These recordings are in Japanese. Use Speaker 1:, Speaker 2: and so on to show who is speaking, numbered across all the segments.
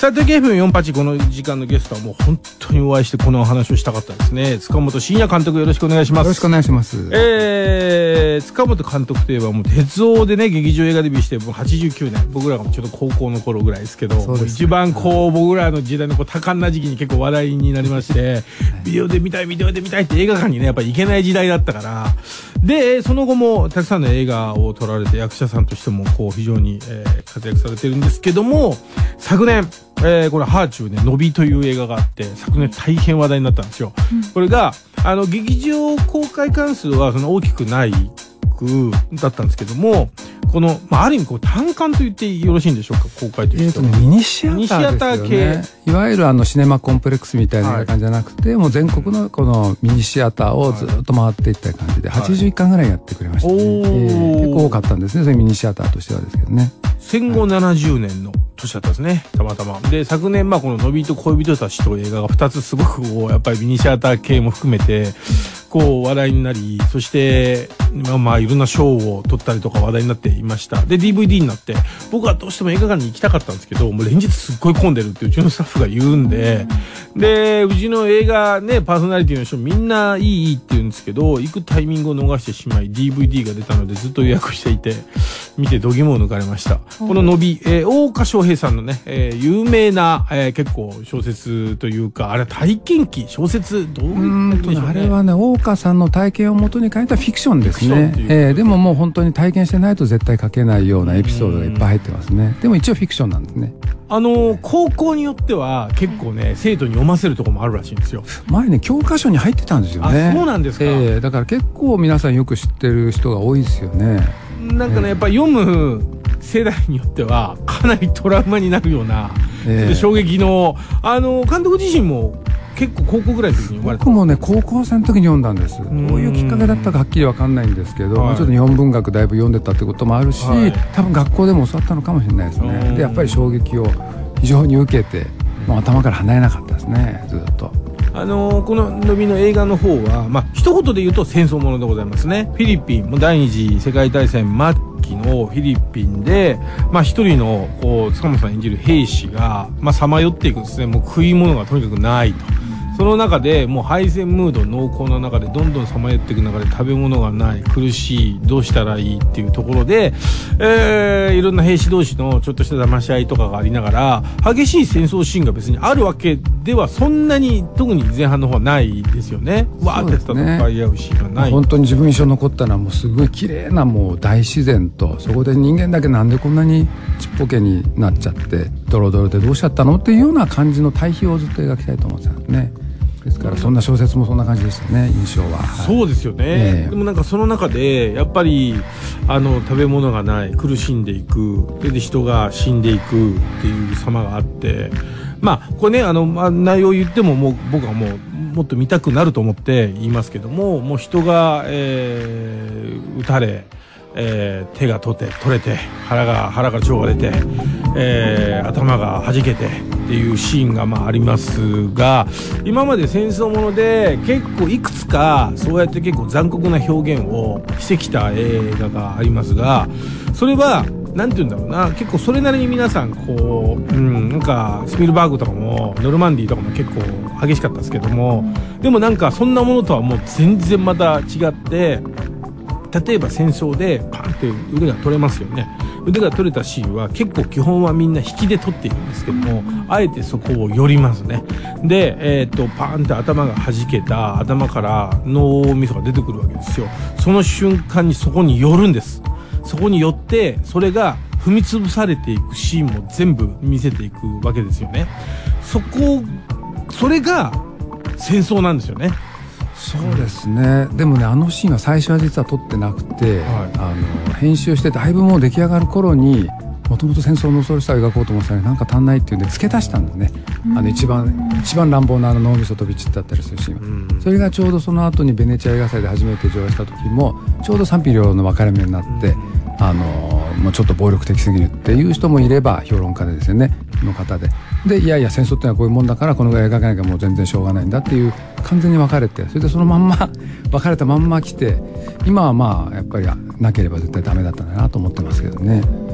Speaker 1: さて KFM48 この時間のゲストはもう本当にお会いしてこの話をしたかったですね。塚本慎也監督、よろしくお願いします。
Speaker 2: よろしくお願いします。
Speaker 1: 塚本監督といえばもう鉄道でね劇場映画デビューしてもう89年、僕らがちょっと高校の頃ぐらいですけど、もう一番こう僕らの時代のこう多感な時期に結構話題になりまして、ビデオで見たいって映画館にねやっぱり行けない時代だったから、でその後もたくさんの映画を撮られて役者さんとしてもこう非常に、活躍されてるんですけども、昨年これハーチューねのびという映画があって昨年大変話題になったんですよ。これが劇場公開関数はその大きくないだったんですけども、この、ある意味こう単館と言ってよろしいんでしょうか、公開というと、
Speaker 2: ミニシアターですよね。いわゆるシネマコンプレックスみたいな感じじゃなくて、もう全国のこのミニシアターをずっと回っていった感じで、81巻ぐらいやってくれましたね。結構多かったんですね、そういうミニシアターとしてはですけどね。
Speaker 1: 戦後70年の年だったんですね、たまたま。で昨年こののびと恋人たちという映画が2つすごくこうやっぱりミニシアター系も含めてこう話題になり、そしていろんな賞を取ったりとか話題になっていました。で DVD になって僕はどうしても映画館に行きたかったんですけど、もう連日すっごい混んでるってうちのスタッフが言うんで、でうちの映画ねパーソナリティの人みんないいって言うんですけど、行くタイミングを逃してしまい DVD が出たのでずっと予約していて見て度肝を抜かれました。こののび、大岡翔平さんのね、有名な、結構小説というか、あれは体験記小説どういうことでしょうね。
Speaker 2: あれはね大岡さんの体験をもとに書いたフィクションですね。でももう本当に体験してないと絶対書けないようなエピソードがいっぱい入ってますね。でも一応フィクションなんですね。
Speaker 1: 高校によっては結構ね生徒に読ませるところもあるらしいんですよ。
Speaker 2: 前ね教科書に入ってたんですよね。
Speaker 1: あ、そうなんですか。
Speaker 2: だから結構皆さんよく知ってる人が多いですよね。
Speaker 1: なんかねやっぱ読む世代によってはかなりトラウマになるような、衝撃の監督自身も結構高校ぐらいの時に読まれた。
Speaker 2: 僕もね高校生の時に読んだんです。どういうきっかけだったかはっきり分かんないんですけど、ちょっと日本文学だいぶ読んでたってこともあるし、多分学校でも教わったのかもしれないですね。でやっぱり衝撃を非常に受けてもう頭から離れなかったですね、ずっと。
Speaker 1: こののびの映画の方は、一言で言うと戦争ものでございますね。フィリピンも第二次世界大戦末期のフィリピンで、一人の塚本さん演じる兵士がさまよっていくんですね。もう食い物がとにかくないと。その中でもう敗戦ムード濃厚な中でどんどんさまよっていく中で食べ物がない、苦しい、どうしたらいいっていうところで、いろんな兵士同士のちょっとした騙し合いとかがありながら、激しい戦争シーンが別にあるわけではそんなに特に前半の方はないですよね。わーって戦い合うシーンがない。
Speaker 2: 本当に自分印象に残ったのはもうすごい綺麗なもう大自然と、そこで人間だけなんでこんなにちっぽけになっちゃってドロドロでどうしちゃったのっていうような感じの対比をずっと描きたいと思ってたんですね。ですからそんな小説もそんな感じでしたね、印象は。
Speaker 1: そうですよね。でもなんかその中でやっぱり食べ物がない、苦しんでいく、で人が死んでいくっていう様があって、これね内容を言ってももう僕はもっと見たくなると思って言いますけども、もう人が、撃たれ、手が取れて腹から腸が出て、頭が弾けてっていうシーンがありますが、今まで戦争もので結構いくつかそうやって結構残酷な表現をしてきた映画がありますが、それはなんて言うんだろうな、結構それなりに皆さんなんかスピルバーグとかもノルマンディーとかも結構激しかったですけども、でもなんかそんなものとはもう全然また違って、例えば戦争でパンって腕が取れますよね。腕が取れたシーンは結構基本はみんな引きで取っているんですけども、あえてそこを寄りますね。で、パーンって頭が弾けた頭から脳みそが出てくるわけですよ。その瞬間にそこに寄るんです。そこに寄ってそれが踏み潰されていくシーンも全部見せていくわけですよね。それが戦争なんですよね。
Speaker 2: そうですね。でもねあのシーンは最初は実は撮ってなくて、編集してだいぶもう出来上がる頃にもともと戦争の恐ろしさを描こうと思ってたのになんか足んないっていうんで付け足したんだね。一番乱暴な脳みそ飛び散ったったりするシーンは、それがちょうどその後にベネチア映画祭で初めて上映した時もちょうど賛否両論の分かれ目になって、もうちょっと暴力的すぎるっていう人もいれば評論家でですよねの方でいやいや戦争ってのはこういうもんだからこのぐらい描かなきゃもう全然しょうがないんだっていう完全に分かれて、それでそのまんま分かれたまんま来て、今はやっぱりなければ絶対ダメだったんだなと思ってますけどね。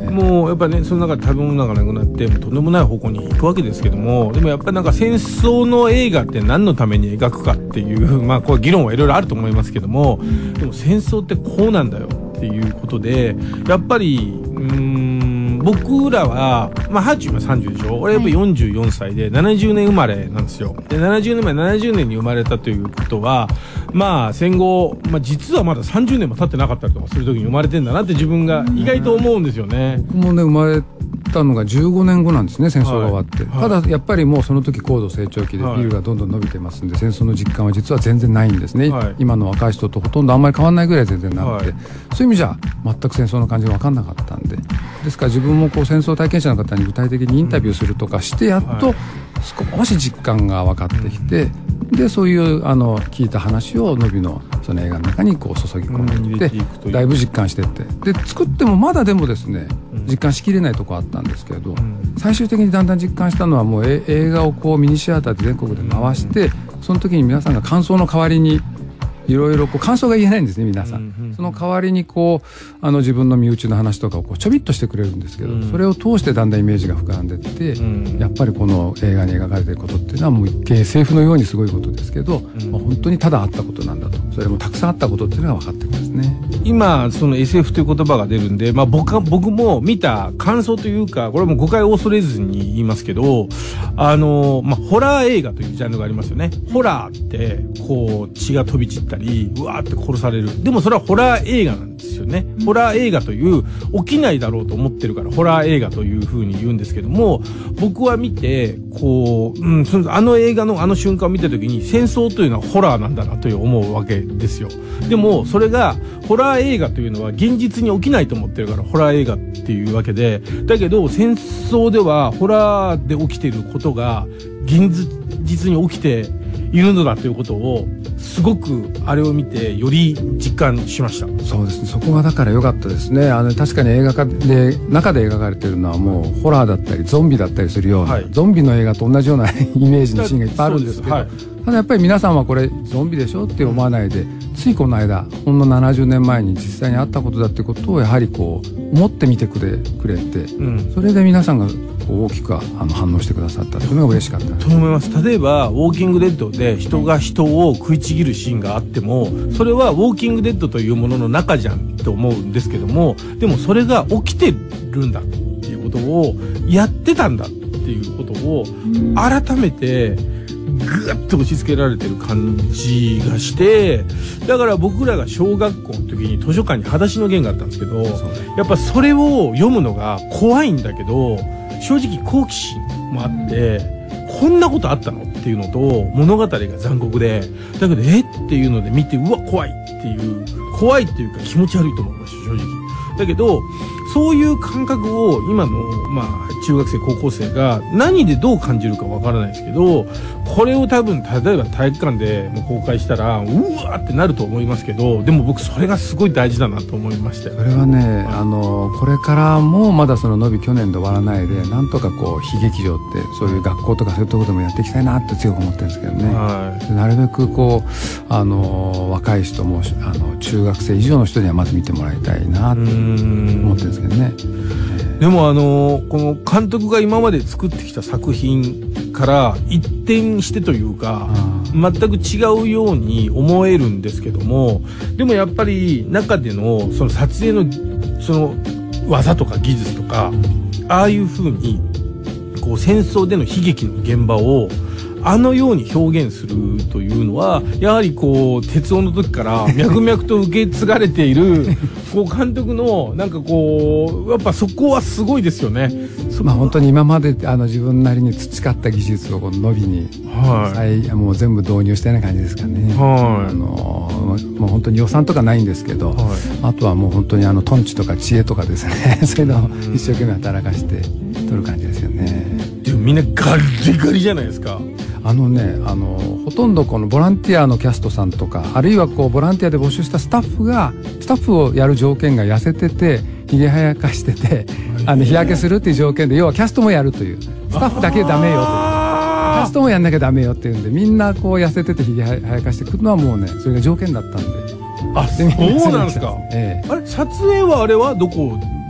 Speaker 1: もうやっぱねその中で食べ物がなくなってもうとんでもない方向に行くわけですけども、でもやっぱりなんか戦争の映画って何のために描くかっていうまあこれ議論はいろいろあると思いますけども、でも戦争ってこうなんだよっていうことでやっぱり僕らは、まあ、ハーチューは30でしょ。俺やっぱり44歳で70年生まれなんですよ。で、70年に生まれたということは、まあ、戦後、まあ、実はまだ30年も経ってなかったりとかする時に生まれてんだなって自分が意外と思うんですよね。
Speaker 2: 僕もね、生まれたのが15年後なんですね、戦争が終わって。ただ、やっぱりもうその時高度成長期でビルがどんどん伸びてますんで、戦争の実感は実は全然ないんですね。今の若い人とほとんどあんまり変わらないぐらい全然なくて、そういう意味じゃ全く戦争の感じが分かんなかったんで。ですから自分もこう戦争体験者の方に具体的にインタビューするとかしてやっと少し実感が分かってきて、でそういう聞いた話をノビのその映画の中にこう注ぎ込んでいってだいぶ実感していって、で作ってもまだでもですね実感しきれないとこあったんですけれど、最終的にだんだん実感したのはもう映画をこうミニシアターで全国で回して、その時に皆さんが感想の代わりにいろいろ感想が言えないんですね皆さん、その代わりにこう自分の身内の話とかをこうちょびっとしてくれるんですけど、それを通してだんだんイメージが膨らんでいって、やっぱりこの映画に描かれていることっていうのはもう一見 SF のようにすごいことですけど、まあ、本当にただあったことなんだと、それもたくさんあったことっていうのが分かってくるんですね。
Speaker 1: 今その SF という言葉が出るんで、まあ、僕も見た感想というか、これも誤解を恐れずに言いますけど、まあ、ホラー映画というジャンルがありますよね。ホラーってこう血が飛び散ったりうわーって殺される。でもそれはホラー映画なんですよね。ホラー映画という起きないだろうと思ってるからホラー映画という風に言うんですけども、僕は見てこう、映画の瞬間を見た時に戦争というのはホラーなんだなと思うわけですよ。でもそれがホラー映画というのは現実に起きないと思ってるからホラー映画っていうわけで、だけど戦争ではホラーで起きていることが現実に起きているのだということをすごくあれを見てより実感しました。
Speaker 2: そうですね、そこがだから良かったですね。確かに映画で中で描かれているのはもうホラーだったりゾンビだったりするような、ゾンビの映画と同じようなイメージのシーンがいっぱいあるんですけど、ただやっぱり皆さんはこれゾンビでしょって思わないで、ついこの間ほんの70年前に実際にあったことだってことをやはりこう思ってみてくれて、それで皆さんがこう大きく反応してくださったというのが嬉しかった
Speaker 1: と思います。例えばウォーキングデッドで人が人を食いちぎるシーンがあっても、それはウォーキングデッドというものの中じゃんと思うんですけども、でもそれが起きてるんだっていうことをやってたんだっていうことを改めてぐっと押し付けられてる感じがして、だから僕らが小学校の時に図書館に裸足の弦があったんですけど、やっぱそれを読むのが怖いんだけど正直好奇心もあって、こんなことあったのっていうのと物語が残酷で、だけどっていうので見てうわ怖いっていうか気持ち悪いと思いました正直。だけどそういう感覚を今の中学生高校生が何でどう感じるかわからないですけど、これを多分例えば体育館でも公開したらうわーってなると思いますけど、でも僕それがすごい大事だなと思いましたよ。
Speaker 2: それはね、これからもまだその伸び去年で終わらないで、なんとかこう非劇場ってそういう学校とかそういうところでもやっていきたいなって強く思ってるんですけどね、なるべくこう若い人も中学生以上の人にはまず見てもらいたいなって思ってるんですけどね。
Speaker 1: でもこの監督が今まで作ってきた作品から一転してというか全く違うように思えるんですけども、でもやっぱり中でのその撮影のその技とか技術とか、ああいう風にこう戦争での悲劇の現場をように表現するというのはやはりこう鉄夫の時から脈々と受け継がれているこう監督のなんかこうやっぱそこはすごいですよね。
Speaker 2: 本当に今まで自分なりに培った技術をこの伸びに、もう全部導入したような感じですかね。もう本当に予算とかないんですけど、あとはもう本当にトンチとか知恵とかですねそういうのを一生懸命働かして撮る感じですよね。
Speaker 1: でもみんなガリガリじゃないですか。
Speaker 2: ほとんどこのボランティアのキャストさんとか、あるいはこうボランティアで募集したスタッフをやる条件が痩せててひげ生やかしてて日焼けするっていう条件で、要はキャストもやるという、スタッフだけダメよという、キャストもやんなきゃダメよっていうんで、みんなこう痩せててひげ生やかしてくるのはもうね、それが条件だったんで。
Speaker 1: そうなんですか。あれ撮影はあれはどこ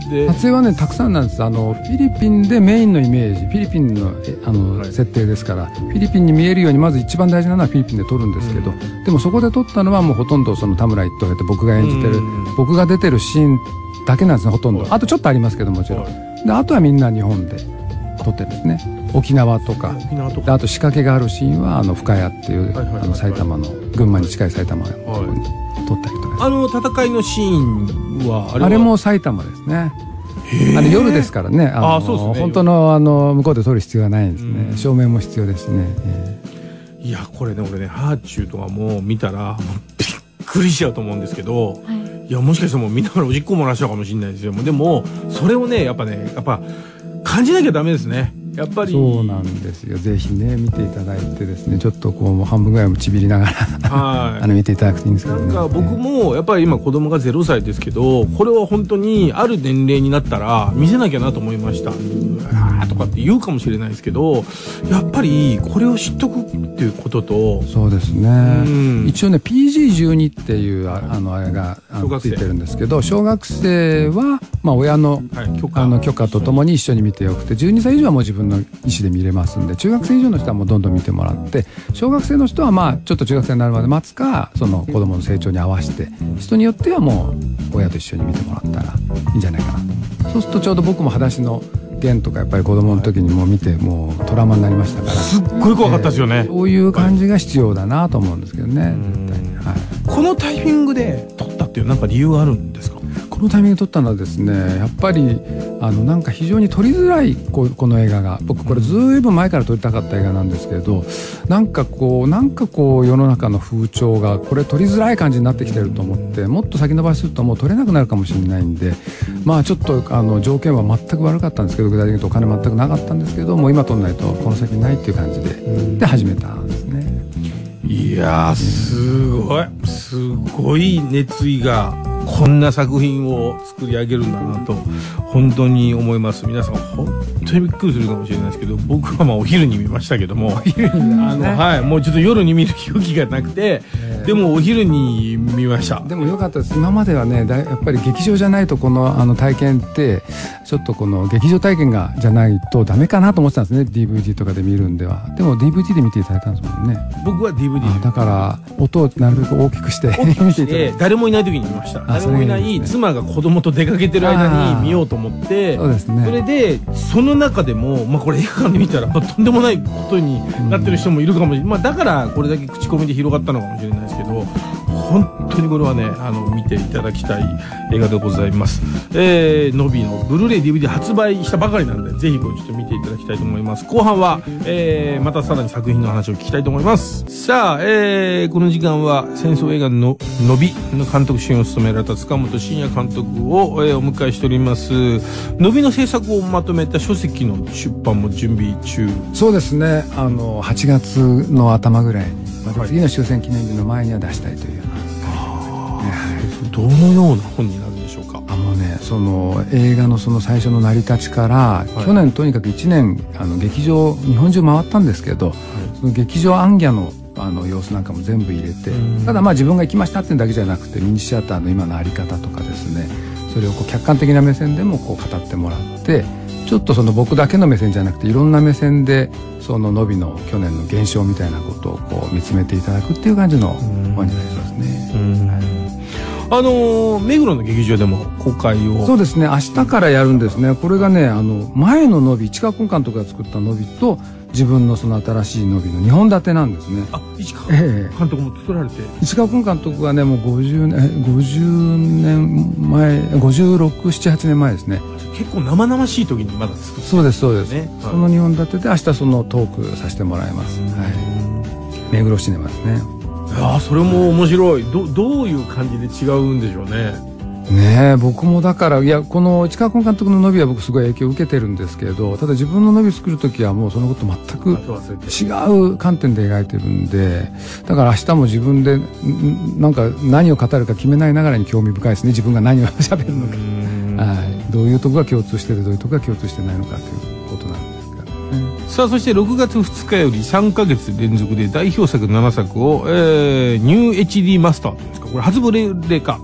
Speaker 2: 撮影はねたくさんなんです。フィリピンでメインのイメージ、フィリピンの設定ですから、フィリピンに見えるようにまず一番大事なのはフィリピンで撮るんですけど、でもそこで撮ったのはもうほとんどその田村一等と僕が演じてる、僕が出てるシーンだけなんですね、ほとんど。あとちょっとありますけどもちろん。であとはみんな日本で撮ってるんですね。沖縄とか、であと仕掛けがあるシーンは深谷っていう埼玉の群馬に近い埼玉のところに撮ったりとか。戦
Speaker 1: いのシーンは
Speaker 2: あれも埼玉ですね。夜ですからね、本当の向こうで撮る必要はないんですね。照明も必要ですしね。
Speaker 1: いやこれね俺ねハーチューとかも見たらびっくりしちゃうと思うんですけど、いやもしかしたらもう見ながらおしっこ漏らしちゃうかもしれないですよ。でもそれをねやっぱ感じなきゃダメですね。やっぱり
Speaker 2: そうなんですよ。ぜひね見ていただいてですね、ちょっとこう半分ぐらいもちびりながら見ていただくといいんですけどね。
Speaker 1: なんか僕もやっぱり今子供が0歳ですけど、これは本当にある年齢になったら見せなきゃなと思いました。とかって言うかもしれないですけど、やっぱりこれを知っとくっていうことと、
Speaker 2: そうですね、一応ね PG12 っていうあれがついてるんですけど、小学生は親の許可とともに一緒に見てよくて、12歳以上はもう自分の意思で見れますんで、中学生以上の人はもうどんどん見てもらって、小学生の人はちょっと中学生になるまで待つか、その子供の成長に合わせて、人によってはもう親と一緒に見てもらったらいいんじゃないかな。そうするとちょうど僕も裸足の弦とかやっぱり子供の時にも見てもうトラウマになりましたから、
Speaker 1: すっごい怖かったですよね。
Speaker 2: そういう感じが必要だなと思うんですけどね、絶対に。
Speaker 1: このタイミングで撮ったっていうなんか理由があるんですか？
Speaker 2: このタイミングで撮ったのはですね、やっぱりなんか非常に撮りづらいこの映画が、僕これずいぶん前から撮りたかった映画なんですけど、なんかこう世の中の風潮がこれ撮りづらい感じになってきてると思って、もっと先延ばしするともう撮れなくなるかもしれないんで、ちょっと条件は全く悪かったんですけど、具体的に言うとお金全くなかったんですけど、もう今撮んないとこの先ないっていう感じで始めたんですね。
Speaker 1: いやーすごい熱意がこんな作品を作り上げるんだなと本当に思います。皆さん本当にびっくりするかもしれないですけど、僕はお昼に見ましたけども、もうちょっと夜に見る勇気がなくて、でもお昼に見ました。
Speaker 2: でもよかったです。今まではねやっぱり劇場じゃないとこの体験ってちょっとこの劇場体験じゃないとダメかなと思ってたんですね。 DVD とかで見るんでは。でも DVD で見ていただいたんですもんね。
Speaker 1: 僕は DVD
Speaker 2: だから音をなるべく大きくして見ていただいて、
Speaker 1: 誰もいない時に見ました。誰もいない妻が子供と出かけてる間に見ようと思って、
Speaker 2: そうですね。
Speaker 1: それでその中でもこれ映画館で見たらとんでもないことになってる人もいるかもしれない。だからこれだけ口コミで広がったのかもしれないですけど、本当にこれはね見ていただきたい映画でございます。ノビのブルーレイ DVD 発売したばかりなんで、ぜひこれちょっと見ていただきたいと思います。後半は、またさらに作品の話を聞きたいと思います。さあ、この時間は戦争映画のノビの監督主演を務められた塚本慎也監督を、お迎えしております。ノビの制作をまとめた書籍の出版も準備中。
Speaker 2: そうですね、8月の頭ぐらい、次の終戦記念日の前には出したいというような。
Speaker 1: どのような本になるんでしょうか？
Speaker 2: その映画のその最初の成り立ちから、去年とにかく1年劇場日本中回ったんですけど、その劇場行脚の様子なんかも全部入れて、ただ自分が行きましたっていうだけじゃなくて、ミニシアターの今の在り方とかですね、それを客観的な目線でも語ってもらって、ちょっとその僕だけの目線じゃなくていろんな目線でそのノビの去年の現象みたいなことを見つめていただくっていう感じの本になりますね。
Speaker 1: 目黒の劇場でも公開を。
Speaker 2: そうですね、明日からやるんですね。これがね前のノビ、市川崑監督が作ったノビと自分のその新しいノビの2本立てなんですね。
Speaker 1: 市川監督も作られて、
Speaker 2: 市川崑監督はねもう50年前、56、7、8年前ですね。
Speaker 1: 結構生々しい時にまだ作って、
Speaker 2: そうですそうです、その2本立てで明日そのトークさせてもらいます。目黒シネマですね。
Speaker 1: それも面白い。どういう感じで違うんでしょうね。
Speaker 2: ねえ、僕もだからこの市川崑監督のノビは僕すごい影響を受けてるんですけど、ただ自分のノビ作る時はもうそのこと全く違う観点で描いてるんで、だから明日も自分でなんか何を語るか決めないながらに興味深いですね。自分が何を喋るのか、どういうとこが共通しててどういうとこが共通してないのかということなんですが、
Speaker 1: さあ、そして6月2日より3ヶ月連続で代表作7作を、ニュー HD マスターというんですか、これ初ブレレか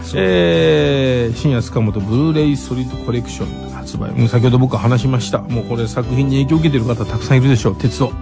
Speaker 1: 深夜塚本ブルーレイソリッドコレクション発売。先ほど僕は話しました。もうこれ作品に影響を受けてる方たくさんいるでしょう。鉄道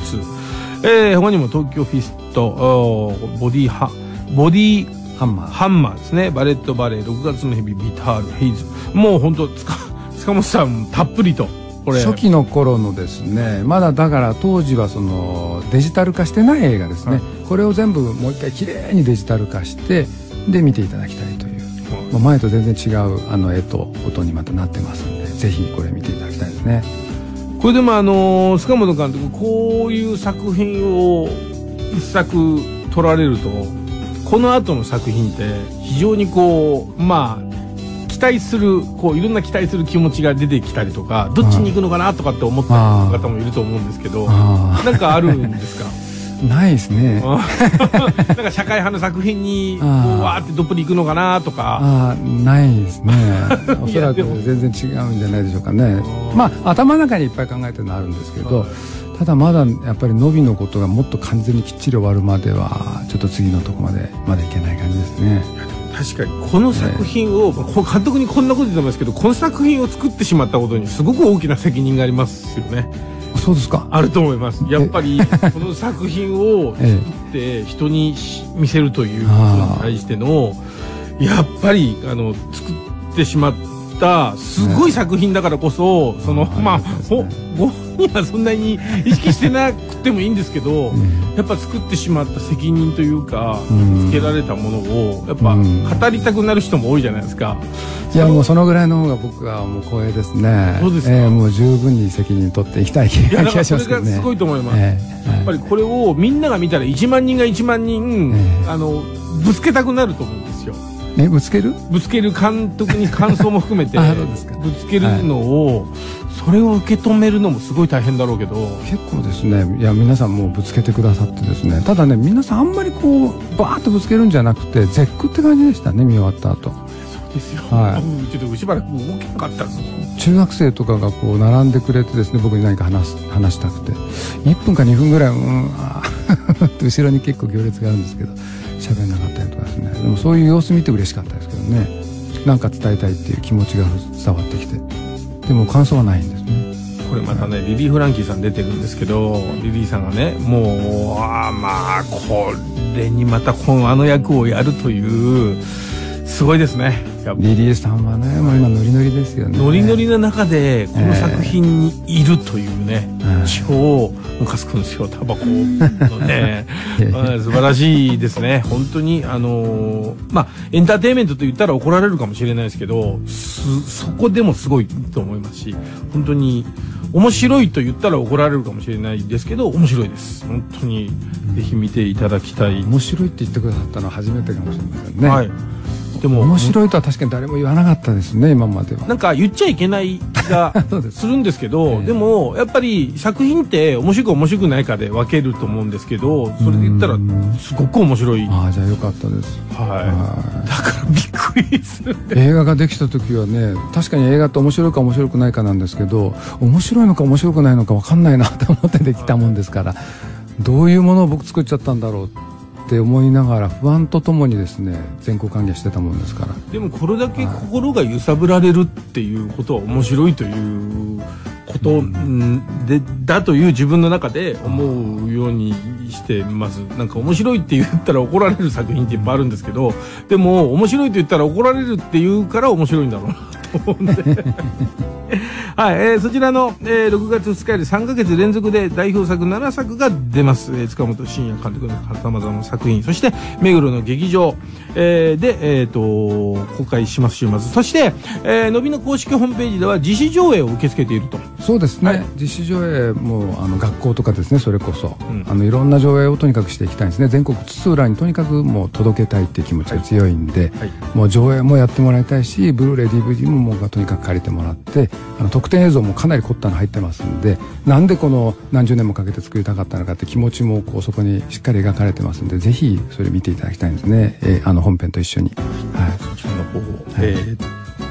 Speaker 1: 2。他にも東京フィスト、ボディハンマーですね。バレットバレー、6月の日々、ビタール、ヘイズ。もう本当塚本さんたっぷりと。これ
Speaker 2: 初期の頃のですね、まだだから当時はそのデジタル化してない映画ですね、これを全部もう一回きれいにデジタル化してで見ていただきたいという、前と全然違う絵と音にまたなってますんで、ぜひこれ見ていただきたいですね。
Speaker 1: これでも塚本監督、こういう作品を一作撮られると、この後の作品って非常にこう期待するいろんな期待する気持ちが出てきたりとか、どっちに行くのかなとかって思ったりする方もいると思うんですけど、なんかあるんですか？
Speaker 2: ないですね。
Speaker 1: なんか社会派の作品にわーってどっぷり行くのかなとか。
Speaker 2: ないですね。おそらく全然違うんじゃないでしょうかね。頭の中にいっぱい考えてるのはあるんですけど、ただまだやっぱりノビのことがもっと完全にきっちり終わるまではちょっと次のとこまでまだいけない感じですね。
Speaker 1: 確かにこの作品を、監督にこんなこと言ってますけど、この作品を作ってしまったことにすごく大きな責任がありますよね。
Speaker 2: そうですか。
Speaker 1: あると思います。やっぱりこの作品を作って人に見せるということに対してのやっぱり作ってしまったすごい作品だからこそ、ご本人はそんなに意識してなくてもいいんですけど、やっぱ作ってしまった責任というか、つけられたものをやっぱ語りたくなる人も多いじゃないですか。
Speaker 2: いやもうそのぐらいの方が僕はもう光栄ですね。
Speaker 1: そうですか。
Speaker 2: もう十分に責任取っていきたい気がしますけどね。
Speaker 1: それがすごいと思います。やっぱりこれをみんなが見たら1万人が1万人、ぶつけたくなると思うんですよ。
Speaker 2: ぶつける
Speaker 1: 監督に感想も含めてぶつけるのを、それを受け止めるのもすごい大変だろうけど、
Speaker 2: 結構ですね。いや皆さんもうぶつけてくださってですね、ただね皆さんあんまりバーッとぶつけるんじゃなくて絶句って感じでしたね、見終わった後。
Speaker 1: そうですよ。ちょっとしばらく動けなかったんですよ。
Speaker 2: 中学生とかが並んでくれてですね、僕に何か話したくて1分か2分ぐらい後ろに結構行列があるんですけど喋んなかったりとかですね。でもそういう様子見て嬉しかったですけどね。なんか伝えたいっていう気持ちが伝わってきて、でも感想はないんですね。
Speaker 1: これまたね、リリー・フランキーさん出てるんですけど、リリーさんがね、もうこれにまたあの役をやるというすごいですね。
Speaker 2: リリーさんはね、もう今ノリノリですよね。
Speaker 1: ノリノリな中でこの作品にいるというね、超ムカつくんですよ、タバコのね。素晴らしいですね。本当にエンターテインメントと言ったら怒られるかもしれないですけど、そこでもすごいと思いますし、本当に面白いと言ったら怒られるかもしれないですけど、面白いです。本当にぜひ見ていただきたい。
Speaker 2: 面白いって言ってくださったのは初めてかもしれませんね。
Speaker 1: はい。でも
Speaker 2: 面白いとは確かに誰も言わなかったですね、今までは。
Speaker 1: なんか言っちゃいけない気がするんですけど、でもやっぱり作品って面白く面白くないかで分けると思うんですけど、それで言ったらすごく面白い。
Speaker 2: じゃあよかったです。
Speaker 1: だからびっくりする。
Speaker 2: 映画ができた時はね、確かに映画って面白いか面白くないかなんですけど、面白いのか面白くないのか分かんないなと思ってできたもんですから、どういうものを僕作っちゃったんだろうって思いながら不安とともにですね、全校歓迎してたもんですから。で
Speaker 1: もこれだけ心が揺さぶられるっていうことは面白いということだという自分の中で思うようにしてます。なんか面白いって言ったら怒られる作品っていっぱいあるんですけど、でも面白いと言ったら怒られるって言うから面白いんだろうなと思うんではい、そちらの、6月2日より3ヶ月連続で代表作7作が出ます。塚本慎也監督の様々な作品、そして目黒の劇場、で、公開します週末。そして、のびの公式ホームページでは自主上映を受け付けていると。
Speaker 2: そうですね、はい、自主上映も学校とかですね、それこそ、いろんな上映をとにかくしていきたいんですね。全国津々浦にとにかくもう届けたいっていう気持ちが強いんで、もう上映もやってもらいたいし、ブルーレイ DVD ももうとにかく借りてもらって、特典映像もかなり凝ったの入ってますんで、なんでこの何十年もかけて作りたかったのかって気持ちもそこにしっかり描かれてますんで、ぜひそれ見ていただきたいんですね。本編と一緒に、
Speaker 1: そちらの方を、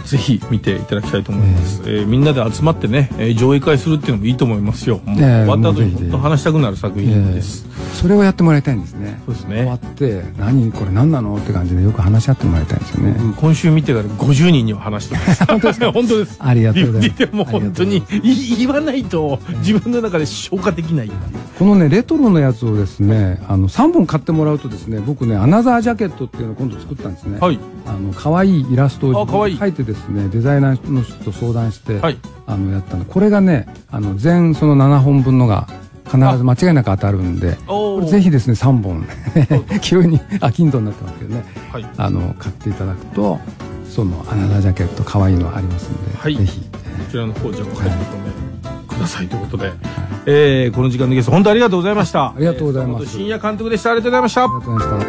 Speaker 1: ぜひ見ていただきたいと思います。みんなで集まってね、上映会するっていうのもいいと思いますよ。終わった後に本当話したくなる作品です。
Speaker 2: それをやってもらいたいんですね。
Speaker 1: そうですね。
Speaker 2: 終わってこれ何なのって感じでよく話し合ってもらいたいんですよね。
Speaker 1: 今週見てから50人には話してます。本当ですか？本当です。
Speaker 2: ありがとうございます。
Speaker 1: でも本当に言わないと自分の中で消化できない。
Speaker 2: このねレトロのやつをですね3本買ってもらうとですね、僕ねアナザージャケットっていうのを今度作ったんですね。
Speaker 1: はい。
Speaker 2: 可愛いイラストを
Speaker 1: 描
Speaker 2: いてですね、デザイナーの人と相談して、
Speaker 1: はい、
Speaker 2: やったの。これがね全その7本分のが必ず間違いなく当たるんで、ぜひですね3本急に金土になってますけどね、はい、買っていただくとそのアナザージャケット可愛いのありますんで、はい、ぜひ
Speaker 1: こちらの方じゃあお買い求めくださいということで、はい、この時間のゲスト本当ありがとうございました。
Speaker 2: ありがとうございます。
Speaker 1: 深夜監督でした。ありがとうございました。
Speaker 2: ありがとうございました。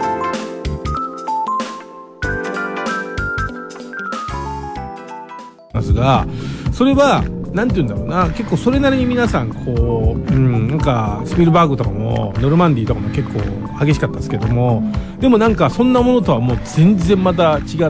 Speaker 1: ますが、それはなんて言うんだろうな、結構それなりに皆さんこう、なんかスピルバーグとかもノルマンディーとかも結構激しかったですけども、でもなんかそんなものとはもう全然また違って、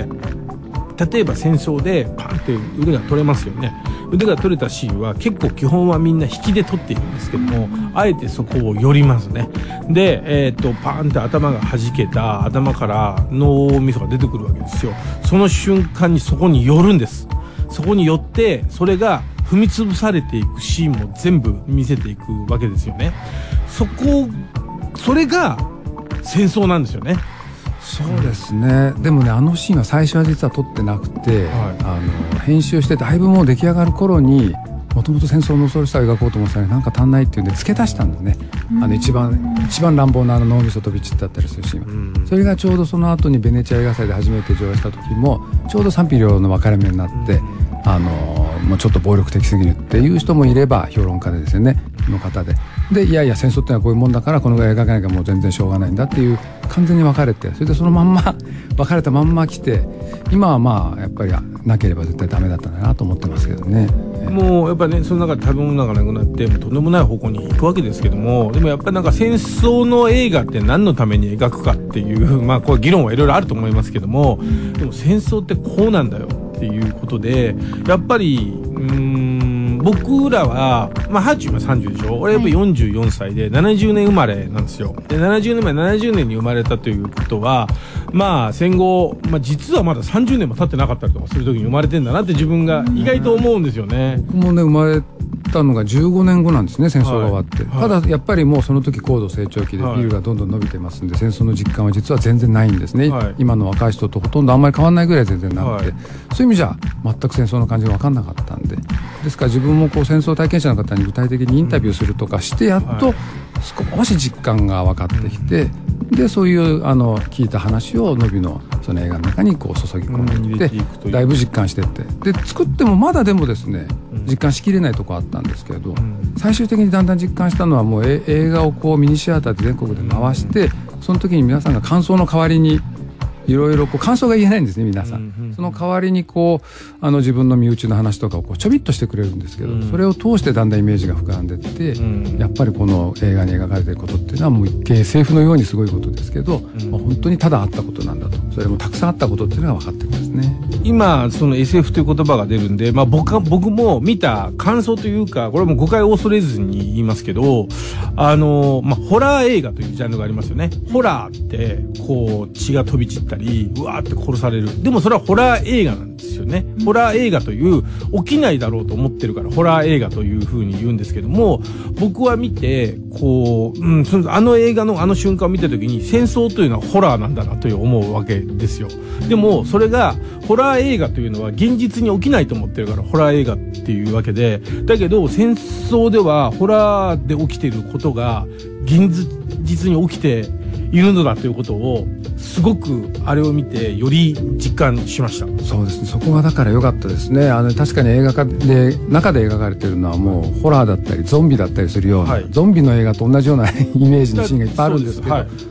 Speaker 1: 例えば戦争でパンって腕が取れますよね。腕が取れたシーンは結構基本はみんな引きで取っているんですけども、あえてそこを寄りますね。で、パーンって頭が弾けた頭から脳みそが出てくるわけですよ。その瞬間にそこに寄るんです。そこに寄ってそれが踏み潰されていくシーンも全部見せていくわけですよね。それが戦争なんですよね。
Speaker 2: そうですね。でもねシーンは最初は実は撮ってなくて、編集してだいぶもう出来上がる頃にもともと戦争の恐ろしさを描こうと思ってたらなんか足んないっていうんで付け足したんだね。一番乱暴な脳みそ飛び散ったったりするシーンは、それがちょうどその後にベネチア映画祭で初めて上映した時もちょうど賛否両論の分かれ目になって、もうちょっと暴力的すぎるっていう人もいれば評論家でですよねの方でいやいや戦争ってのはこういうもんだからこのぐらい描かなきゃもう全然しょうがないんだっていう完全に分かれて、それでそのまんま分かれたまんま来て、今はまあやっぱりなければ絶対ダメだったんだなと思ってますけどね。
Speaker 1: もうやっぱりねその中で食べ物がなくなってもうとんでもない方向に行くわけですけども、でもやっぱりなんか戦争の映画って何のために描くかっていうこれ議論はいろいろあると思いますけども、でも戦争ってこうなんだよっていうことで、やっぱり僕らはハーチューは30でしょ。俺やっぱり44歳で70年生まれなんですよ。で70年に生まれたということは戦後、実はまだ30年も経ってなかったりとかする時に生まれてんだなって自分が意外と思うんですよね。
Speaker 2: 僕もね生まれたのが15年後なんですね、戦争が終わって、ただやっぱりもうその時高度成長期でビルがどんどん伸びてますんで、戦争の実感は実は全然ないんですね、今の若い人とほとんどあんまり変わらないぐらい全然なくて、そういう意味じゃ全く戦争の感じが分かんなかったんで、ですから自分もこう戦争体験者の方に具体的にインタビューするとかしてやっと少し実感が分かってきて、でそういう聞いた話をノビのその映画の中にこう注ぎ込んでいってだいぶ実感してってで作ってもまだでもですね実感しきれないとこあったんですけれど、最終的にだんだん実感したのはもう映画をこうミニシアターで全国で回してその時に皆さんが感想の代わりにいろいろ感想が言えないんですね皆さん、その代わりにこう自分の身内の話とかをこうちょびっとしてくれるんですけど、それを通してだんだんイメージが膨らんでいって、やっぱりこの映画に描かれていることっていうのはもう一見 SF のようにすごいことですけど、本当にただあったことなんだと、それもたくさんあったことっていうのが分かってくるんですね。
Speaker 1: 今その SF という言葉が出るんで、僕も見た感想というかこれも誤解を恐れずに言いますけど、ホラー映画というジャンルがありますよね。ホラーってこう血が飛び散ったりうわーって殺される。でもそれはホラー映画なんですよね。ホラー映画という起きないだろうと思ってるからホラー映画という風に言うんですけども、僕は見てこう、映画の瞬間を見た時に戦争というのはホラーなんだなと思うわけですよ。でもそれがホラー映画というのは現実に起きないと思ってるからホラー映画っていうわけで、だけど戦争ではホラーで起きていることが現実に起きているのだということをすごくあれを見てより実感しました。
Speaker 2: そうですね、そこがだから良かったですね。確かに映画で中で描かれているのはもうホラーだったりゾンビだったりするような、ゾンビの映画と同じようなイメージのシーンがいっぱいあるんですけど、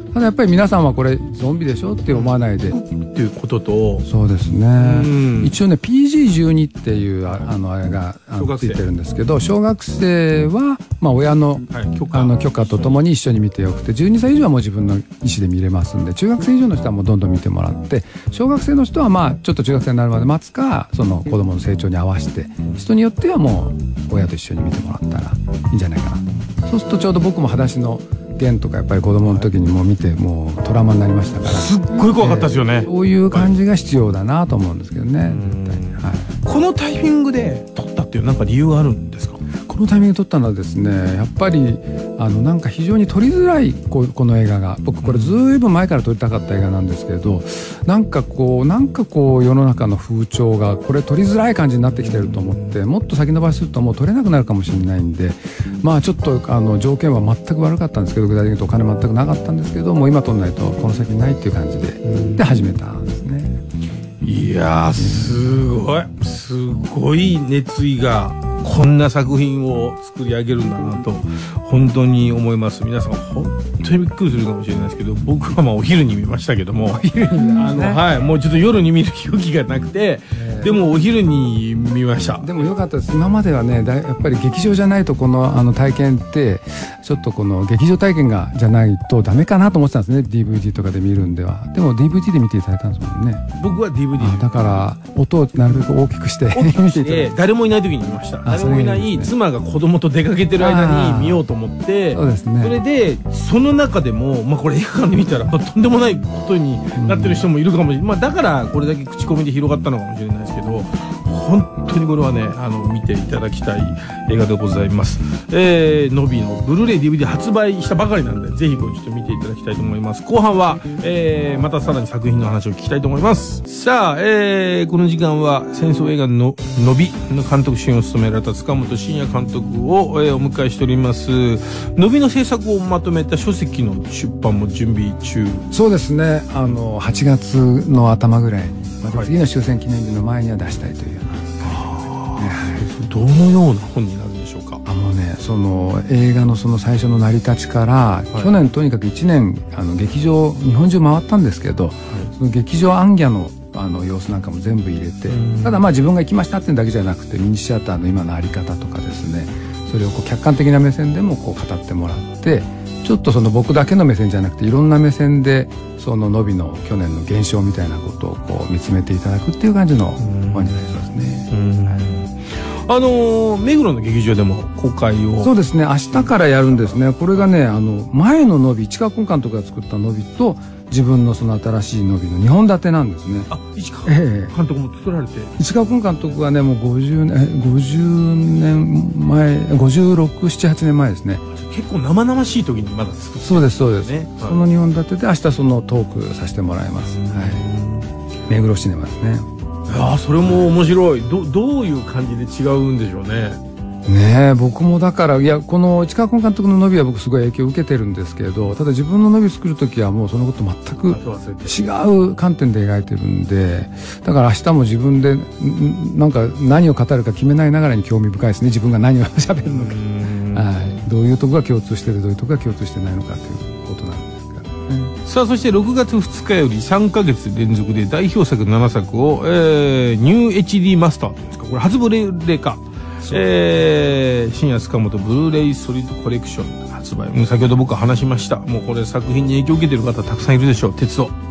Speaker 2: ただやっぱり皆さんはこれゾンビでしょって思わないで
Speaker 1: っていうことと、
Speaker 2: そうですね、一応ね PG12 っていうあれがついてるんですけど、小学生はまあ親の、許可とともに一緒に見てよくて、12歳以上はもう自分の意思で見れますんで、中学生以上の人はもうどんどん見てもらって、小学生の人はまあちょっと中学生になるまで待つか、その子供の成長に合わせて、人によってはもう親と一緒に見てもらったらいいんじゃないかな。そうするとちょうど僕も裸足の弦とかやっぱり子供の時にもう見てもうトラウマになりましたから、
Speaker 1: すっごい怖かったですよね。
Speaker 2: そういう感じが必要だなと思うんですけどね、絶対に。
Speaker 1: このタイミングで撮ったっていうなんか理由があるんですか？
Speaker 2: このタイミングで撮ったのはですね、やっぱりなんか非常に撮りづらいこの映画が、僕これずいぶん前から撮りたかった映画なんですけど、なんかこう世の中の風潮がこれ撮りづらい感じになってきてると思って、もっと先延ばしするともう撮れなくなるかもしれないんで、まあちょっと条件は全く悪かったんですけど、具体的に言うとお金全くなかったんですけど、もう今撮んないとこの先ないっていう感じで始めたんですね。
Speaker 1: いやー、すごい熱意がこんな作品を作り上げるんだなと本当に思います。皆さん本当にびっくりするかもしれないですけど、僕はまあお昼に見ましたけども、もうちょっと夜に見る勇気がなくて、でもお昼に見ました。
Speaker 2: でも良かったです。今まではね、やっぱり劇場じゃないとこの体験ってちょっとこの劇場体験じゃないとダメかなと思ってたんですね。 DVD とかで見るんでは。でも DVD で見ていただいたんですもんね。
Speaker 1: 僕は DVD
Speaker 2: だから音をなるべく大きくして見ていただいて、
Speaker 1: 誰もいない時に見ました。誰もいない妻が子供と出かけてる間に見ようと思って、
Speaker 2: そうですね、
Speaker 1: それでその中でも、まあ、これ映画館で見たらとんでもないことになってる人もいるかもしれない、まあ、だからこれだけ口コミで広がったのかもしれないですけど、本当にこれはね見ていただきたい映画でございます。ノビのブルーレイ DVD 発売したばかりなんで、ぜひこれちょっと見ていただきたいと思います。後半は、またさらに作品の話を聞きたいと思います。さあ、この時間は戦争映画のノビの監督主演を務められた塚本慎也監督を、お迎えしております。ノビの制作をまとめた書籍の出版も準備中。
Speaker 2: そうですね、8月の頭ぐらいに、また次の終戦記念日の前には出したいというような、
Speaker 1: どのような本になるんでしょうか？
Speaker 2: もうね、その映画のその最初の成り立ちから、去年とにかく1年劇場日本中回ったんですけど、その劇場行脚の様子なんかも全部入れて、ただまあ自分が行きましたっていうだけじゃなくて、ミニシアターの今の在り方とかですね、それをこう客観的な目線でもこう語ってもらって、ちょっとその僕だけの目線じゃなくていろんな目線でそのノビの去年の現象みたいなことをこう見つめていただくっていう感じの本になりそうですね。
Speaker 1: 目黒の劇場でも公開を。
Speaker 2: そうですね、明日からやるんですね。これがね、前のノビ、市川崑監督が作ったノビと自分のその新しいノビの2本立てなんですね。
Speaker 1: 市川監督も作られて、
Speaker 2: 市川崑監督はね、もう50年前、56、7、8年前ですね。
Speaker 1: 結構生々しい時にまだ作って、
Speaker 2: そうですそうです、その2本立てで明日そのトークさせてもらいます。目黒シネマですね。
Speaker 1: それも面白い。どういう感じで違うんでしょうね。
Speaker 2: ねえ、僕もだからこの市川崑監督のノビは僕すごい影響を受けてるんですけど、ただ自分のノビ作る時はもうそのこと全く違う観点で描いてるんで、だから明日も自分でなんか何を語るか決めないながらに興味深いですね。自分が何を喋るのか、どういうとこが共通しててどういうとこが共通してないのかということなんですからね。
Speaker 1: さあ、そして6月2日より3ヶ月連続で代表作7作を、ニュー HD マスターというんですか、これ初ブルーレイ化、深夜塚本ブルーレイソリッドコレクション発売。先ほど僕は話しました。もうこれ作品に影響を受けている方たくさんいるでしょう。鉄道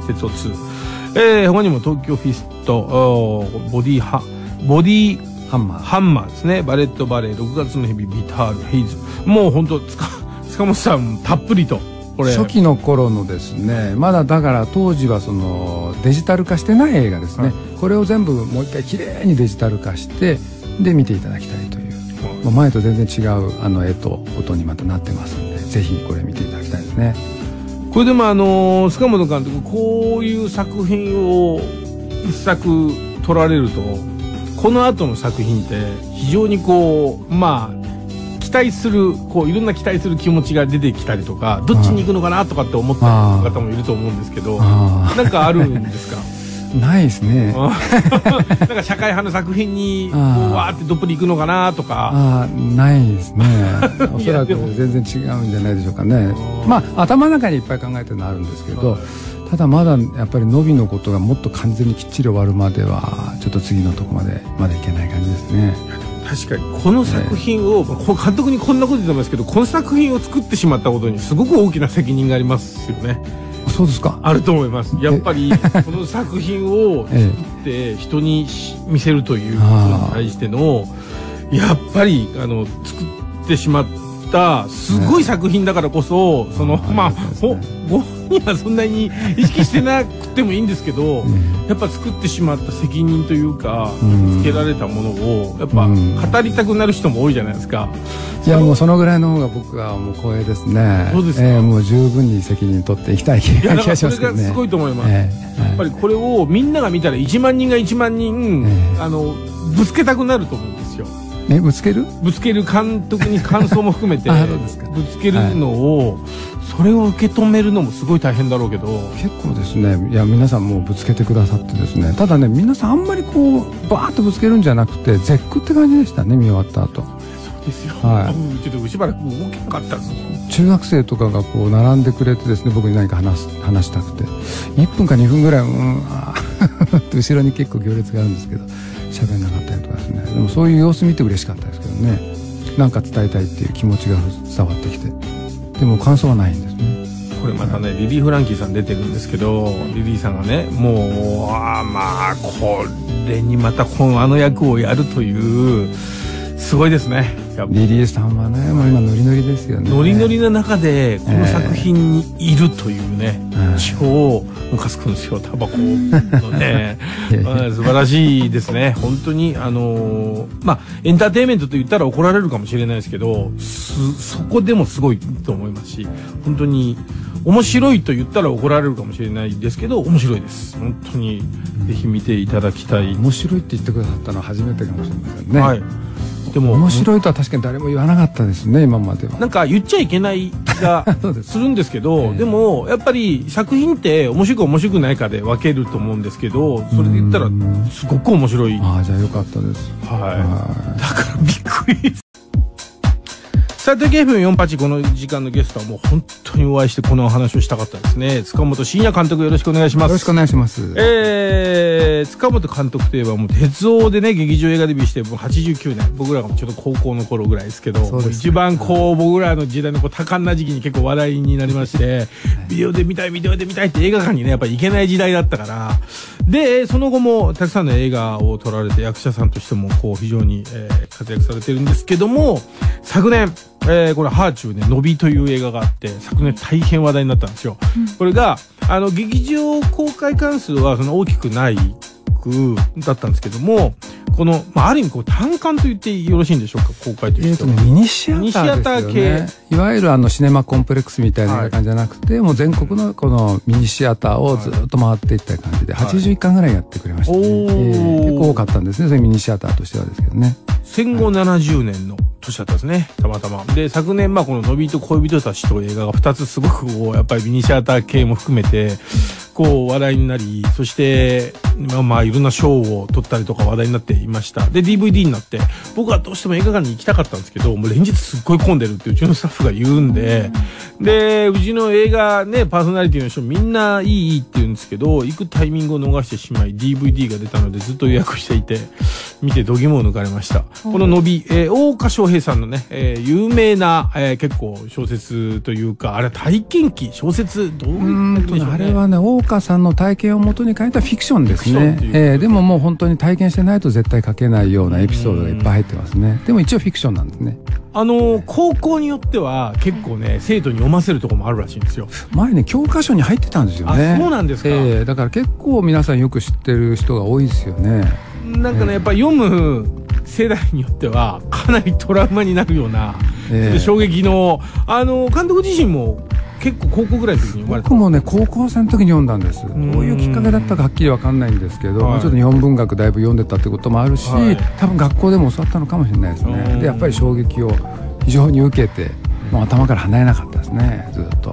Speaker 1: 2、他にも東京フィスト、ボディハンマーですね、バレットバレー、6月の日々、ビタール、ヘイズ。もう本当塚本さんたっぷりとこれ
Speaker 2: 初期の頃のですね、まだだから当時はそのデジタル化してない映画ですね、これを全部もう一回きれいにデジタル化してで見ていただきたいという、前と全然違う絵と音にまたなってますんで、ぜひこれ見ていただきたいですね。
Speaker 1: これでも塚本監督、こういう作品を一作撮られると、この後の作品って非常にこう期待するいろんな期待する気持ちが出てきたりとか、どっちに行くのかなとかって思った方もいると思うんですけど、なんかあるんですか？
Speaker 2: ないですね。
Speaker 1: なんか社会派の作品にこうわーってどっぷりいくのかなとか。
Speaker 2: ないですね。おそらく全然違うんじゃないでしょうかね。まあ頭の中にいっぱい考えてるのはあるんですけど、ただまだやっぱりノビのことがもっと完全にきっちり終わるまではちょっと次のとこまでいけない感じですね。
Speaker 1: 確かにこの作品を、監督にこんなこと言ってますけど、この作品を作ってしまったことにすごく大きな責任がありますよね。
Speaker 2: そうですか。
Speaker 1: あると思います。やっぱりこの作品を作って人に見せるということに対してのやっぱり作ってしまったすごい作品だからこそ、ご本人はそんなに意識してなくてもいいんですけど、やっぱ作ってしまった責任というか、つけられたものをやっぱ語りたくなる人も多いじゃないですか。
Speaker 2: いやもうそのぐらいの方が僕はもう光栄ですね。
Speaker 1: そうですか。
Speaker 2: もう十分に責任取っていきたい気がしますけどね。
Speaker 1: それがすごいと思います。やっぱりこれをみんなが見たら1万人が1万人、ぶつけたくなると思うんですよ。
Speaker 2: ぶつける
Speaker 1: 監督に感想も含めてぶつけるのを、それを受け止めるのもすごい大変だろうけど。
Speaker 2: 結構ですね。いや皆さんもうぶつけてくださってですね。ただね皆さんあんまりこうバーッとぶつけるんじゃなくて絶句って感じでしたね、見終わった後。
Speaker 1: そうですよ。
Speaker 2: ち
Speaker 1: ょっとしばらく動けなかったんですよ。
Speaker 2: 中学生とかがこう並んでくれてですね、僕に何か話したくて1分か2分ぐらい後ろに結構行列があるんですけど喋んなかったりとかですね。でもそういう様子見て嬉しかったですけどね。なんか伝えたいっていう気持ちが伝わってきて、でも感想はないんですね。
Speaker 1: これまたね、リリー・フランキーさん出てるんですけど、リリーさんがね、もうこれにまたあの役をやるというすごいですね。
Speaker 2: リリーさんはね、もう今ノリノリですよね。
Speaker 1: ノリノリな中でこの作品にいるというね、超ムカつくんですよ、タバコのね。素晴らしいですね。本当にエンターテインメントと言ったら怒られるかもしれないですけど、そこでもすごいと思いますし、本当に面白いと言ったら怒られるかもしれないですけど、面白いです。本当にぜひ見ていただきたい。
Speaker 2: 面白いって言ってくださったのは初めてかもしれませんね。
Speaker 1: はい。でも
Speaker 2: 面白いとは確かに誰も言わなかったですね、今までは。
Speaker 1: なんか言っちゃいけない気がするんですけどでもやっぱり作品って面白く面白くないかで分けると思うんですけど、それで言ったらすごく面白い。
Speaker 2: じゃあよかったです。
Speaker 1: だからびっくり。さて、KF48 この時間のゲストはもう本当にお会いしてこのお話をしたかったですね。塚本慎也監督、よろしくお願いします。
Speaker 2: よろしくお願いします。
Speaker 1: 塚本監督といえばもう鉄道でね劇場映画デビューしてもう89年、僕らがちょっと高校の頃ぐらいですけど、一番僕らの時代の多感な時期に結構話題になりましてビデオで見たいって映画館にねやっぱり行けない時代だったから、でその後もたくさんの映画を撮られて役者さんとしても非常に、活躍されてるんですけども、昨年これハーチューね、ノビという映画があって昨年大変話題になったんですよ。これが劇場公開関数はその大きくないだったんですけども、この、ある意味単館と言ってよろしいんでしょうか、公開としては。
Speaker 2: ミニシアター系、いわゆるシネマコンプレックスみたいな感じじゃなくて、もう全国のこのミニシアターをずっと回っていった感じで、81巻ぐらいやってくれましたね。結構多かったんですね、そういうミニシアターとしてはですけどね。
Speaker 1: 戦後70年の年だったんですね、たまたま。で昨年この「のびと恋人たち」という映画が2つすごくやっぱりミニシアター系も含めて話題になり、そしていろんな賞を取ったりとか話題になっていました。で DVD になって、僕はどうしても映画館に行きたかったんですけど、もう連日すっごい混んでるってうちのスタッフが言うんで、うちの映画ねパーソナリティの人みんないいって言うんですけど、行くタイミングを逃してしまい DVD が出たのでずっと予約していて見て度肝を抜かれました。こののび、大岡翔平さんのね、有名な、結構小説というか、あれ体験記小説どういう感じでしょうね。
Speaker 2: あれはね、大岡さんの体験をもとに書いたフィクションですね。でももう本当に体験してないと絶対書けないようなエピソードがいっぱい入ってますね。でも一応フィクションなんですね。
Speaker 1: 高校によっては結構ね生徒に読ませるところもあるらしいんですよ。
Speaker 2: 前ね教科書に入ってたんですよね。
Speaker 1: そうなんですか。
Speaker 2: だから結構皆さんよく知ってる人が多いですよね。
Speaker 1: なんかね、やっぱ読む世代によってはかなりトラウマになるような、衝撃の監督自身も結構高校ぐらいの時に読まれた。
Speaker 2: 僕もね高校生の時に読んだんです。どういうきっかけだったかはっきり分かんないんですけど、ちょっと日本文学だいぶ読んでたってこともあるし、多分学校でも教わったのかもしれないですね。でやっぱり衝撃を非常に受けて、もう頭から離れなかったですね、ずっと。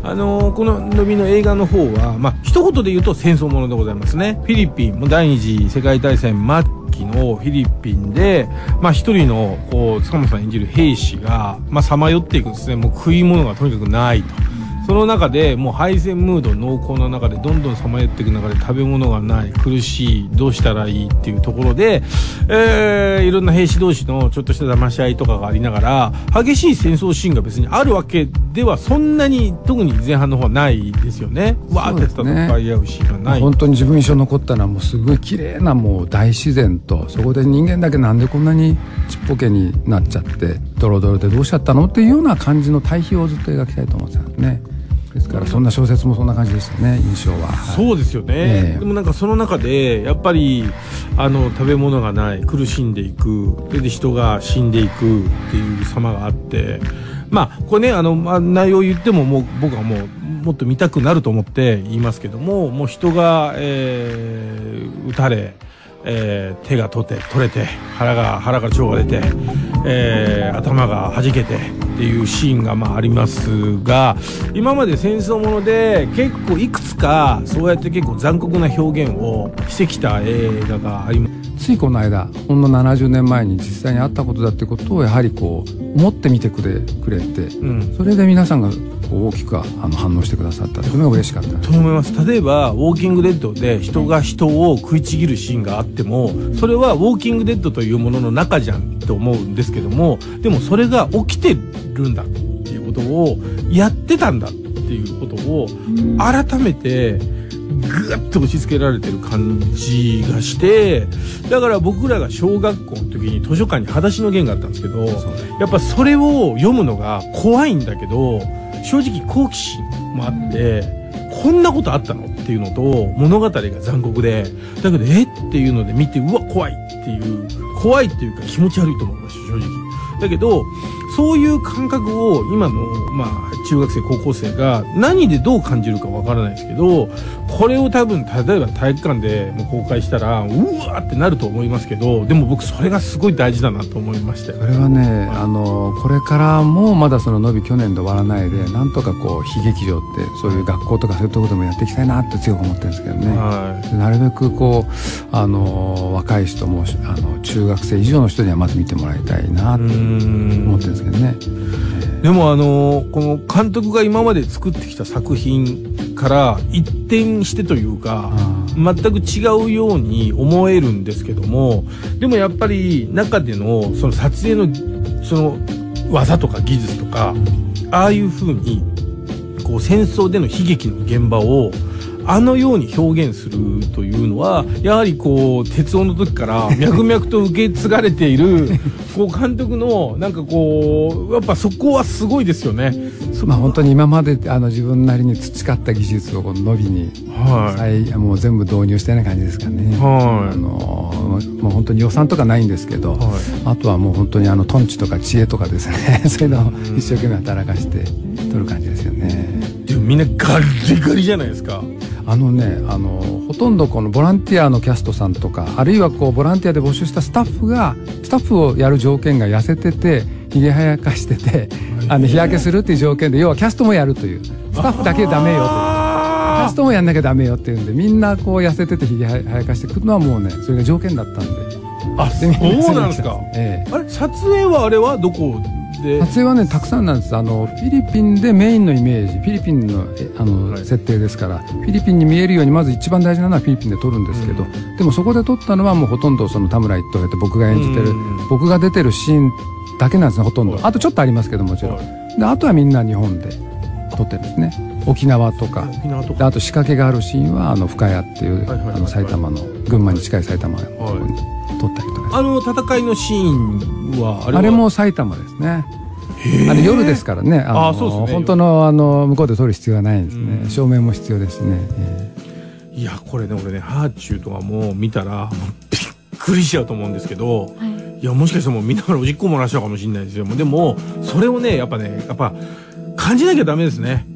Speaker 1: こののびの映画の方は、一言で言うと戦争ものでございますね。フィリピンも第二次世界大戦末期のフィリピンで、一人の塚本さん演じる兵士がさまよっていくんですね。もう食い物がとにかくないと。その中でもう敗戦ムード濃厚な中でどんどんさまよっていく中で食べ物がない、苦しい、どうしたらいいっていうところで、いろんな兵士同士のちょっとした騙し合いとかがありながら、激しい戦争シーンが別にあるわけではそんなに特に前半の方はないですよね。わーって戦い合うシーンがない。
Speaker 2: 本当に自分印象残ったのはもうすごい綺麗なもう大自然と、そこで人間だけなんでこんなにちっぽけになっちゃってドロドロでどうしちゃったのっていうような感じの対比をずっと描きたいと思ってたんですね。ですからそんな小説もそんな感じでしたね、印象は。
Speaker 1: そうですよね、でもその中でやっぱり食べ物がない、苦しんでいく、で人が死んでいくっていう様があって、これね内容を言ってももう僕はもっと見たくなると思って言いますけども、もう人が、撃たれ、手が取れて腹から腸が出て、頭が弾けてっていうシーンがありますが、今まで戦争もので結構いくつかそうやって結構残酷な表現をしてきた映画があります。
Speaker 2: ついこの間ほんの70年前に実際にあったことだってことをやはり思ってみてくれて、それで皆さんが大きく反応してくださったというのが嬉しかった
Speaker 1: と思います。例えばウォーキングデッドで人が人を食いちぎるシーンがあっても、それはウォーキングデッドというものの中じゃんと思うんですけども、でもそれが起きてるんだっていうことをやってたんだっていうことを改めてぐっと押し付けられてる感じがして、だから僕らが小学校の時に図書館に裸足の弦があったんですけど、やっぱそれを読むのが怖いんだけど正直好奇心もあって、こんなことあったのっていうのと物語が残酷で、だけどっていうので見て、うわ怖いっていうか気持ち悪いと思いました正直。だけどそういう感覚を今の中学生高校生が何でどう感じるかわからないですけど、これを多分例えば体育館でも公開したらうわーってなると思いますけど、でも僕それがすごい大事だなと思いましたよ。
Speaker 2: それはね、これからもまだその伸び去年で終わらないで、なんとか悲劇場ってそういう学校とかそういうところでもやっていきたいなって強く思ってるんですけどね、なるべく若い人も中学生以上の人にはまず見てもらいたいなって思ってるんですけどね。
Speaker 1: でもこの監督が今まで作ってきた作品から一転してというか全く違うように思えるんですけども、でもやっぱり中でのその撮影のその技とか技術とか、ああいう風に戦争での悲劇の現場をように表現するというのは、やはり鉄夫の時から脈々と受け継がれている監督のやっぱそこはすごいですよね。
Speaker 2: 本当に今まで自分なりに培った技術を伸びに、もう全部導入したような感じですかね。もう本当に予算とかないんですけど、あとはもう本当にトンチとか知恵とかですねそういうのを一生懸命働かして撮る感じですよね。
Speaker 1: でもみんなガリガリじゃないですか。
Speaker 2: ほとんどこのボランティアのキャストさんとか、あるいはボランティアで募集したスタッフをやる条件が痩せててひげ生やかしてて日焼けするっていう条件で、要はキャストもやるという、スタッフだけダメよという、キャストもやんなきゃダメよっていうんで、みんな痩せててひげ生やかしてくるのはもうね、それが条件だったんで。
Speaker 1: そうなんですか。あれ撮影はどこで？
Speaker 2: 撮影はねたくさんなんです。フィリピンでメインのイメージ、フィリピンの設定ですから、フィリピンに見えるようにまず一番大事なのはフィリピンで撮るんですけど、でもそこで撮ったのはもうほとんどその田村一等兵って僕が演じてる、僕が出てるシーンだけなんですね、ほとんど。あとちょっとありますけどもちろん。であとはみんな日本で撮ってるんですね。沖縄とか。であと仕掛けがあるシーンは深谷っていう埼玉の群馬に近い埼玉のところに撮ったりとか。
Speaker 1: 戦いのシーンは
Speaker 2: あれも埼玉ですね。夜ですからね。
Speaker 1: そうですね。
Speaker 2: 本当の向こうで撮る必要はないんですね。照明も必要ですしね。
Speaker 1: いやこれね、俺ねハーチューとかも見たらびっくりしちゃうと思うんですけど、いやもしかしたらもう見ながらおじっこ漏らしちゃうかもしれないですよ。でもそれをねやっぱ感じなきゃダメですね。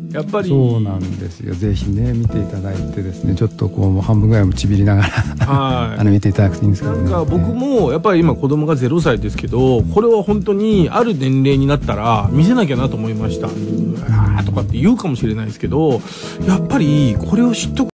Speaker 1: やっぱり
Speaker 2: そうなんですよ。ぜひね見ていただいてですね、ちょっとこうもう半分ぐらいもちびりながら
Speaker 1: はい
Speaker 2: 見ていただくといいんですけどね。
Speaker 1: なんか僕もやっぱり今子供が0歳ですけど、これは本当にある年齢になったら見せなきゃなと思いました。とかって言うかもしれないですけど、やっぱりこれを知っとく